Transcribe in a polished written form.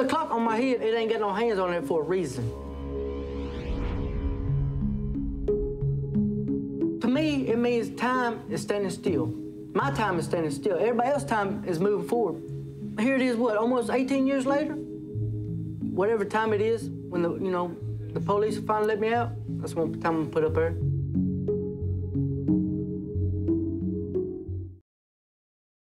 The clock on my head, it ain't got no hands on it for a reason. To me, it means time is standing still. My time is standing still. Everybody else's time is moving forward. Here it is, what, almost 18 years later? Whatever time it is, when the police finally let me out, that's what time I'm gonna put up there.